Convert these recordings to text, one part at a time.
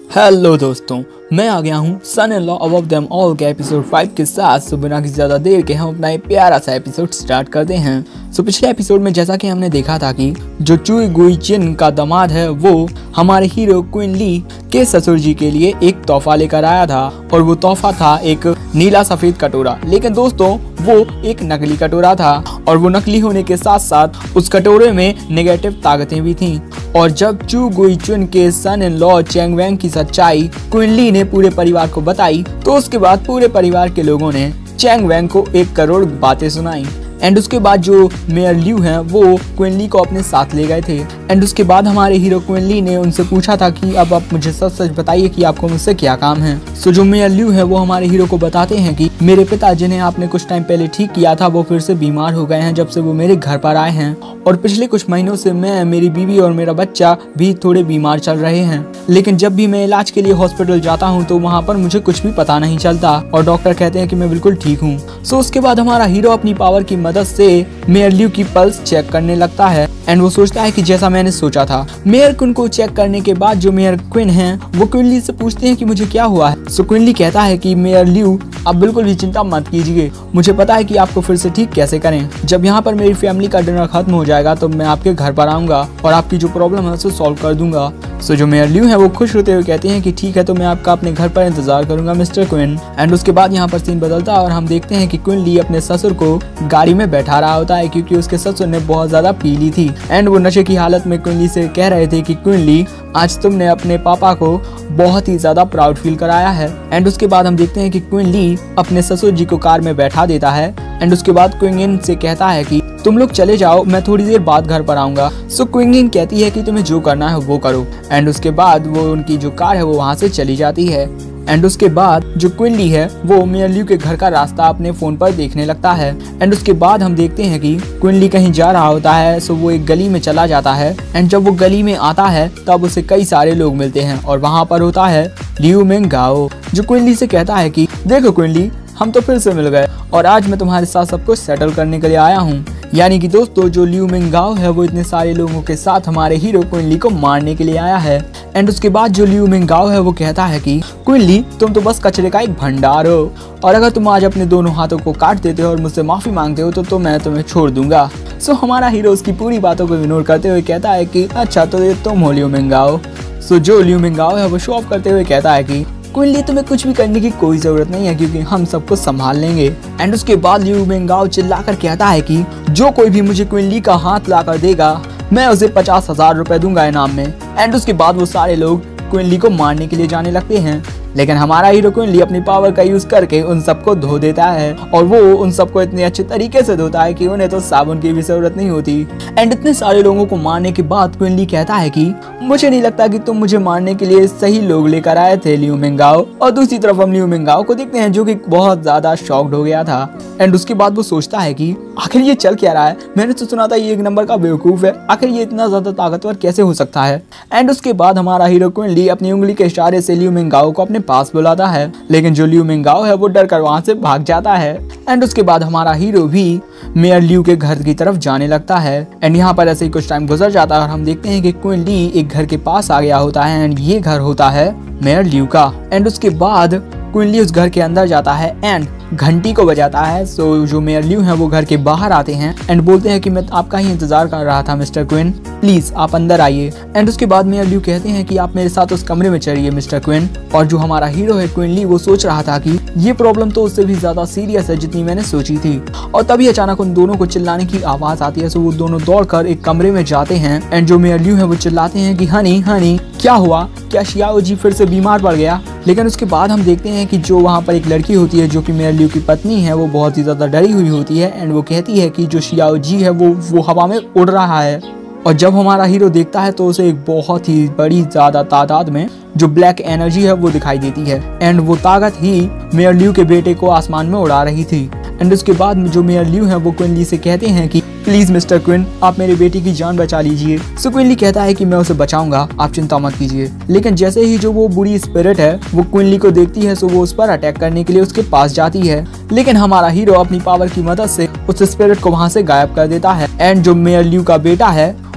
Hello दोस्तों, मैं आ गया हूँ Son in Law Above Them All के एपिसोड 5 के साथ। सो बिना किसी ज़्यादा देर के हम अपना एक प्यारा सा एपिसोड स्टार्ट करते हैं। सो पिछले एपिसोड में जैसा कि हमने देखा था कि जो चुई गुई चिन का दामाद है वो हमारे हीरो क्वीन ली के ससुर जी के लिए एक तोहफा लेकर आया था और वो तोहफा था एक नीला सफेद कटोरा। लेकिन दोस्तों वो एक नकली कटोरा था और वो नकली होने के साथ साथ उस कटोरे में नेगेटिव ताकतें भी थीं। और जब चू गुई चुन के सन इन लॉ चैंग वैंग की सच्चाई क्वीन ली ने पूरे परिवार को बताई तो उसके बाद पूरे परिवार के लोगों ने चैंग वैंग को 1 करोड़ बातें सुनाई। एंड उसके बाद जो मेयर ल्यू हैं वो क्वीन ली को अपने साथ ले गए थे। एंड उसके बाद हमारे हीरो क्वीन ली ने उनसे पूछा था कि अब आप मुझे सच सच बताइए कि आपको मुझसे क्या काम है। सो जो मेयर ल्यू है वो हमारे हीरो को बताते हैं कि मेरे पिता जिन्हें आपने कुछ टाइम पहले ठीक किया था वो फिर से बीमार हो गए हैं जब से वो मेरे घर पर आए हैं। और पिछले कुछ महीनों से मैं, मेरी बीवी और मेरा बच्चा भी थोड़े बीमार चल रहे हैं। लेकिन जब भी मैं इलाज के लिए हॉस्पिटल जाता हूँ तो वहाँ पर मुझे कुछ भी पता नहीं चलता और डॉक्टर कहते हैं कि मैं बिल्कुल ठीक हूँ। सो उसके बाद हमारा हीरो अपनी पावर की मदद से मेयर ल्यू की पल्स चेक करने लगता है। एंड वो सोचता है कि जैसा मैंने सोचा था। मेयर क्वीन को चेक करने के बाद जो मेयर क्वीन है वो क्वीन ली से पूछते हैं कि मुझे क्या हुआ है। सो क्वीन ली कहता है कि मेयर ल्यू आप बिल्कुल भी चिंता मत कीजिए, मुझे पता है कि आपको फिर से ठीक कैसे करें। जब यहाँ पर मेरी फैमिली का डिनर खत्म हो जाएगा तो मैं आपके घर पर आऊंगा और आपकी जो प्रॉब्लम है उसे सॉल्व कर दूंगा। सो जो मेयर ल्यू है वो खुश होते हुए कहते हैं कि ठीक है, तो मैं आपका अपने घर पर इंतजार करूंगा मिस्टर क्वीन। एंड उसके बाद यहाँ पर सीन बदलता है और हम देखते हैं कि क्वीन ली अपने ससुर को गाड़ी में बैठा रहा होता है क्योंकि उसके ससुर ने बहुत ज्यादा पी ली थी। एंड वो नशे की हालत में क्वीन ली से कह रहे थे कि क्वीन ली आज तुमने अपने पापा को बहुत ही ज्यादा प्राउड फील कराया है। एंड उसके बाद हम देखते हैं कि क्वीन ली अपने ससुर जी को कार में बैठा देता है। एंड उसके बाद क्वीन से कहता है कि तुम लोग चले जाओ, मैं थोड़ी देर बाद घर पर आऊंगा। सो क्वीन कहती है कि तुम्हें जो करना है वो करो। एंड उसके बाद वो उनकी जो कार है वो वहाँ से चली जाती है। एंड उसके बाद जो क्वीन ली है वो मेयर ल्यू के घर का रास्ता अपने फोन पर देखने लगता है। एंड उसके बाद हम देखते हैं कि क्वीन ली कहीं जा रहा होता है। सो वो एक गली में चला जाता है। एंड जब वो गली में आता है तब उसे कई सारे लोग मिलते हैं और वहाँ पर होता है लियू मिंग गाओ जो क्वीन ली से कहता है कि देखो क्वीन ली, हम तो फिर से मिल गए और आज मैं तुम्हारे साथ सब कुछ सेटल करने के लिए आया हूँ। यानी कि दोस्तों जो लियू मिंग गाओ है वो इतने सारे लोगों के साथ हमारे हीरो क्वीन ली को मारने के लिए आया है। एंड उसके बाद जो लियू मिंग गाओ है वो कहता है कि क्वीन ली तुम तो बस कचरे का एक भंडार हो और अगर तुम आज अपने दोनों हाथों को काट देते हो और मुझसे माफी मांगते हो तो मैं तुम्हें छोड़ दूंगा। सो हमारा हीरो उसकी पूरी बातों को इग्नोर करते हुए कहता है कि अच्छा तो ये तुम हो लियू मिंग गाओ। सो जो लियू मिंग गाओ है वो शो ऑफ करते हुए कहता है कि क्वीन ली तुम्हें कुछ भी करने की कोई जरूरत नहीं है क्योंकि हम सब कुछ संभाल लेंगे। एंड उसके बाद लियू मिंग गाओ चिल्लाकर कहता है कि जो कोई भी मुझे क्वीन ली का हाथ लाकर देगा मैं उसे 50,000 रुपए दूंगा इनाम में। एंड उसके बाद वो सारे लोग क्वीन ली को मारने के लिए जाने लगते हैं। लेकिन हमारा हीरो क्वीन ली अपनी पावर का यूज करके उन सबको धो देता है और वो उन सबको इतने अच्छे तरीके से धोता है कि उन्हें तो साबुन की भी जरूरत नहीं होती। एंड इतने सारे लोगों को मारने के बाद क्वीन ली कहता है कि मुझे नहीं लगता कि तुम मुझे मारने के लिए सही लोग लेकर आए थे लियू मिंग गाओ। और दूसरी तरफ हम लियू मिंग गाओ को देखते हैं जो कि बहुत ज्यादा शॉक्ड हो गया था। एंड उसके बाद वो सोचता है कि आखिर ये चल क्या रहा है, मैंने तो सुना था ये एक नंबर का बेवकूफ है, आखिर ये इतना ज्यादा ताकतवर कैसे हो सकता है। एंड उसके बाद हमारा हीरो क्वीन ली अपनी उंगली के इशारे से लियू मिंग गाओ को अपने पास बुलाता है। लेकिन जो लियू मिंग गाओ है वो डर कर वहां से भाग जाता है। एंड उसके बाद हमारा हीरो भी मेयर ल्यू के घर की तरफ जाने लगता है। एंड यहाँ पर ऐसे ही कुछ टाइम गुजर जाता है और हम देखते हैं कि क्वीन ली एक घर के पास आ गया होता है। एंड ये घर होता है मेयर ल्यू का। एंड उसके बाद क्वीन ली उस घर के अंदर जाता है एंड घंटी को बजाता है। सो जो मेयर ल्यू है वो घर के बाहर आते हैं एंड बोलते हैं कि मैं आपका ही इंतजार कर रहा था मिस्टर क्वीन, प्लीज आप अंदर आइए। एंड उसके बाद मेयर ल्यू कहते हैं कि आप मेरे साथ उस कमरे में चलिए मिस्टर क्वीन। और जो हमारा हीरो है क्वीन ली वो सोच रहा था कि ये प्रॉब्लम तो उससे भी ज्यादा सीरियस है जितनी मैंने सोची थी। और तभी अचानक उन दोनों को चिल्लाने की आवाज आती है। सो वो दोनों दौड़कर एक कमरे में जाते हैं एंड जो मेयर ल्यू है वो चिल्लाते हैं कि हनी हनी क्या हुआ, क्या शियाओ जी फिर से बीमार पड़ गया। लेकिन उसके बाद हम देखते हैं कि जो वहाँ पर एक लड़की होती है जो कि मेयर ल्यू की पत्नी है वो बहुत ही ज्यादा डरी हुई होती है। एंड वो कहती है कि जो शियाओ जी है वो हवा में उड़ रहा है। और जब हमारा हीरो देखता है तो उसे एक बहुत ही बड़ी ज्यादा तादाद में जो ब्लैक एनर्जी है वो दिखाई देती है। एंड वो ताकत ही मेयर ल्यू के बेटे को आसमान में उड़ा रही थी। एंड उसके बाद जो मेयर ल्यू है वो क्वीन ली से कहते हैं कि प्लीज मिस्टर क्वीन आप मेरे बेटी की जान बचा लीजिए। सो क्वीन ली कहता है कि मैं उसे बचाऊंगा, आप चिंता मत कीजिए। लेकिन जैसे ही जो वो बुरी स्पिरिट है वो क्वीन ली को देखती है सो वो उस पर अटैक करने के लिए उसके पास जाती है। लेकिन हमारा हीरो अपनी पावर की मदद से उस स्पिरिट को वहां से गायब कर देता है। एंड जो मेयर ल्यू का बेटा है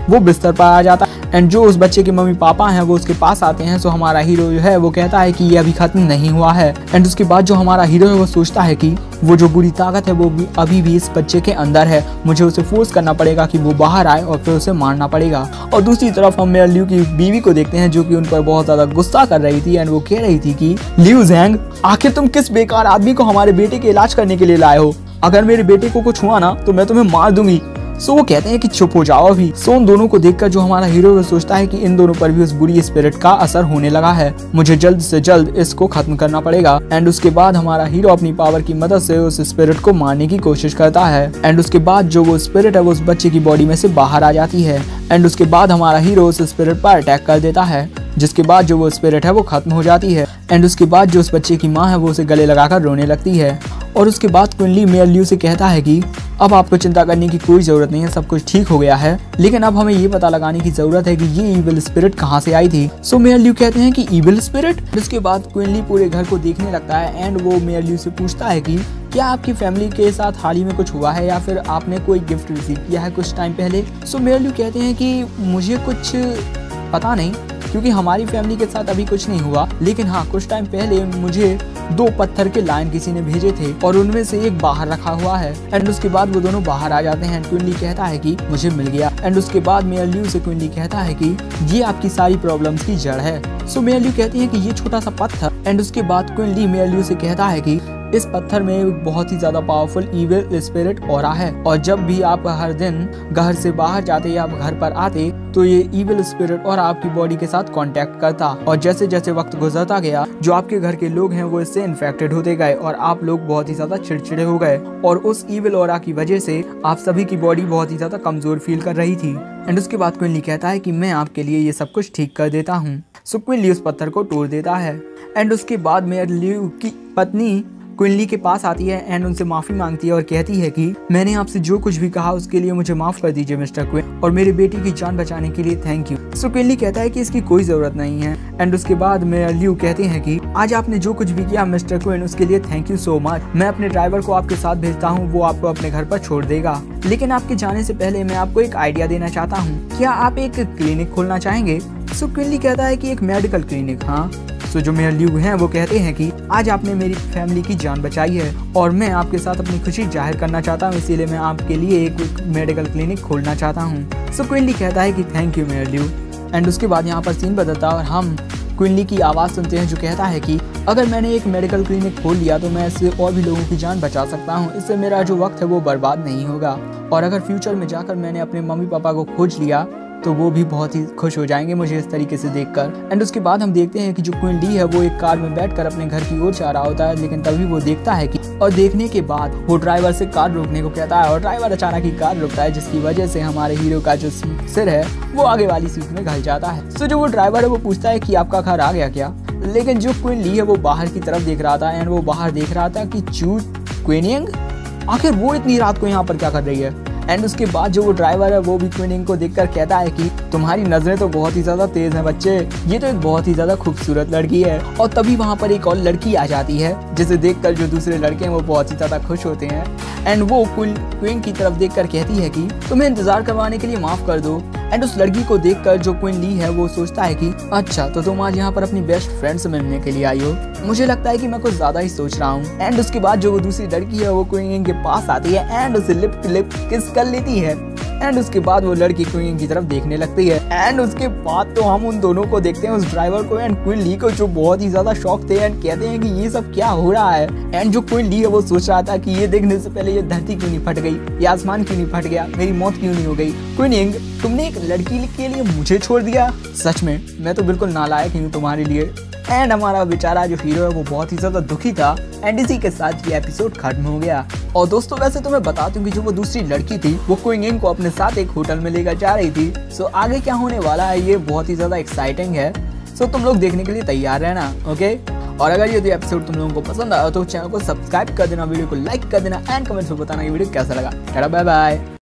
वो बिस्तर पर आ जाता है एंड जो उस बच्चे के मम्मी पापा हैं वो उसके पास आते हैं। सो हमारा हीरो जो है वो कहता है कि ये अभी खत्म नहीं हुआ है एंड उसके बाद जो हमारा हीरो है वो सोचता है कि वो जो बुरी ताकत है वो भी अभी भी इस बच्चे के अंदर है, मुझे उसे फोर्स करना पड़ेगा कि वो बाहर आए और फिर उसे मारना पड़ेगा। और दूसरी तरफ हम मेयर ल्यू की बीवी को देखते हैं जो कि उन पर बहुत ज्यादा गुस्सा कर रही थी एंड वो कह रही थी कि ल्यू ज़ैंग, आखिर तुम किस बेकार आदमी को हमारे बेटे के इलाज करने के लिए लाए हो? अगर मेरे बेटे को कुछ हुआ ना तो मैं तुम्हें मार दूंगी। सो वो कहते हैं कि चुप हो जाओ अभी। सो उन दोनों को देखकर जो हमारा हीरो है सोचता है कि इन दोनों पर भी उस बुरी स्पिरिट का असर होने लगा है, मुझे जल्द से जल्द इसको खत्म करना पड़ेगा। एंड उसके बाद हमारा हीरो अपनी पावर की मदद से उस स्पिरिट को मारने की कोशिश करता है एंड उसके बाद जो वो स्पिरिट है वो उस बच्चे की बॉडी में से बाहर आ जाती है एंड उसके बाद हमारा हीरो उस स्पिरिट पर अटैक कर देता है, जिसके बाद जो वो स्पिरिट है वो खत्म हो जाती है एंड उसके बाद जो उस बच्चे की माँ है वो उसे गले लगाकर रोने लगती है। और उसके बाद क्विनली मेयर ल्यू से कहता है कि अब आपको चिंता करने की कोई जरूरत नहीं है, सब कुछ ठीक हो गया है, लेकिन अब हमें ये पता लगाने की जरूरत है कि ये इविल स्पिरिट कहाँ से आई थी। सो मेयर ल्यू कहते हैं कि इविल स्पिरिट। उसके बाद क्विनली पूरे घर को देखने लगता है एंड वो मेयर ल्यू से पूछता है कि क्या आपकी फैमिली के साथ हाल ही में कुछ हुआ है या फिर आपने कोई गिफ्ट रिसीव किया है कुछ टाइम पहले। सो मेयर ल्यू कहते हैं कि मुझे कुछ पता नहीं क्योंकि हमारी फैमिली के साथ अभी कुछ नहीं हुआ, लेकिन हाँ कुछ टाइम पहले मुझे 2 पत्थर के लायन किसी ने भेजे थे और उनमें से एक बाहर रखा हुआ है। एंड उसके बाद वो दोनों बाहर आ जाते हैं। क्विनली कहता है कि मुझे मिल गया एंड उसके बाद मेयर ल्यू से क्विनली कहता है कि ये आपकी सारी प्रॉब्लम्स की जड़ है। सो मेयर ल्यू कहती है कि ये छोटा सा पत्थर एंड उसके बाद क्विनली मेयर ल्यू से कहता है कि इस पत्थर में एक बहुत ही ज्यादा पावरफुल इविल स्पिरिट ऑरा है और जब भी आप हर दिन घर से बाहर जाते या आप घर पर आते तो ये इविल स्पिरिट और आपकी बॉडी के साथ कांटेक्ट करता और जैसे जैसे वक्त गुजरता गया जो आपके घर के लोग हैं वो इससे इन्फेक्टेड होते गए और आप लोग बहुत ही ज्यादा चिड़चिड़े हो गए और उस इविल ऑरा की वजह से आप सभी की बॉडी बहुत ही ज्यादा कमजोर फील कर रही थी। एंड उसके बाद क्विनली कहता है कि मैं आपके लिए ये सब कुछ ठीक कर देता हूँ। सो क्विनली उस पत्थर को तोड़ देता है एंड उसके बाद मेयर ल्यू की पत्नी क्विनली के पास आती है एंड उनसे माफी मांगती है और कहती है कि मैंने आपसे जो कुछ भी कहा उसके लिए मुझे माफ कर दीजिए मिस्टर क्विन और मेरी बेटी की जान बचाने के लिए थैंक यू। सो क्विनली कहता है कि इसकी कोई जरूरत नहीं है एंड उसके बाद मेयर ल्यू कहते हैं कि आज आपने जो कुछ भी किया मिस्टर क्विन उसके लिए थैंक यू सो मच। मैं अपने ड्राइवर को आपके साथ भेजता हूँ, वो आपको अपने घर पर छोड़ देगा, लेकिन आपके जाने से पहले मैं आपको एक आइडिया देना चाहता हूँ, क्या आप एक क्लिनिक खोलना चाहेंगे? सो क्विनली कहता है कि एक मेडिकल क्लिनिक। हाँ। सो जो मेयर ल्यू हैं वो कहते हैं कि आज आपने मेरी फैमिली की जान बचाई है और मैं आपके साथ अपनी खुशी जाहिर करना चाहता हूँ, इसीलिए मैं आपके लिए एक मेडिकल क्लिनिक खोलना चाहता हूँ। सो क्विनली कहता है कि thank you mayor Liu. And उसके बाद यहाँ पर सीन बदलता है और हम क्विनली की आवाज़ सुनते हैं जो कहता है कि अगर मैंने एक मेडिकल क्लिनिक खोल लिया तो मैं इससे और भी लोगों की जान बचा सकता हूँ, इससे मेरा जो वक्त है वो बर्बाद नहीं होगा और अगर फ्यूचर में जाकर मैंने अपने मम्मी पापा को खोज लिया तो वो भी बहुत ही खुश हो जाएंगे मुझे इस तरीके से देखकर। एंड उसके बाद हम देखते हैं कि जो क्विनली है वो एक कार में बैठकर अपने घर की ओर जा रहा होता है, लेकिन तभी वो देखता है कि और देखने के बाद वो ड्राइवर से कार रोकने को कहता है और ड्राइवर अचानक ही कार रुकता है, जिसकी वजह से हमारे हीरो का जो सिर है वो आगे वाली सीट में घल जाता है। सो जो वो ड्राइवर है वो पूछता है कि आपका घर आ गया क्या, लेकिन जो क्विनली है वो बाहर की तरफ देख रहा था एंड वो बाहर देख रहा था कि चू क्विनिंग आखिर वो इतनी रात को यहाँ पर क्या कर रही है। एंड उसके बाद जो वो ड्राइवर है वो भी क्विनिंग को देखकर कहता है कि तुम्हारी नजरें तो बहुत ही ज्यादा तेज हैं बच्चे, ये तो एक बहुत ही ज्यादा खूबसूरत लड़की है। और तभी वहाँ पर एक और लड़की आ जाती है जिसे देखकर जो दूसरे लड़के हैं वो बहुत ही ज्यादा खुश होते हैं एंड वो क्वीन की तरफ देखकर कहती है कि तुम्हें इंतजार करवाने के लिए माफ कर दो। एंड उस लड़की को देखकर जो क्विनली है वो सोचता है कि अच्छा तो तुम आज यहाँ पर अपनी बेस्ट फ्रेंड से मिलने के लिए आई हो, मुझे लगता है कि मैं कुछ ज्यादा ही सोच रहा हूँ। एंड उसके बाद जो वो दूसरी लड़की है वो क्विन के पास आती है एंड उसे लिप टू लिप किस कर लेती है एंड उसके बाद वो लड़की क्विन की तरफ देखने लगती है। एंड उसके बाद तो हम उन दोनों को देखते हैं, उस ड्राइवर को एंड क्विनली को, जो बहुत ही ज्यादा शॉक थे एंड कहते हैं कि ये सब क्या हो रहा है। एंड जो क्विनली है वो सोच रहा था कि ये देखने से पहले ये धरती क्यों नहीं फट गई, ये आसमान क्यों नहीं फट गया, मेरी मौत क्यों नहीं हो गई। क्विनिंग तुमने एक लड़की के लिए मुझे छोड़ दिया, सच में मैं तो बिल्कुल नालायक हूँ तुम्हारे लिए। एंड हमारा बेचारा जो हीरो है वो बहुत ही ज्यादा दुखी था एंड इसी के साथ ये एपिसोड खत्म हो गया। और दोस्तों वैसे तो मैं बता दूं कि जो वो दूसरी लड़की थी वो क्विंग को अपने साथ एक होटल में लेकर जा रही थी। सो आगे क्या होने वाला है ये बहुत ही ज्यादा एक्साइटिंग है। सो तुम लोग देखने के लिए तैयार रहना, ओके। और अगर ये एपिसोड तुम लोगों को पसंद आया तो चैनल को सब्सक्राइब कर देना, वीडियो को लाइक कर देना एंड कमेंट्स में बताना कि वीडियो कैसा लगा। Bye bye.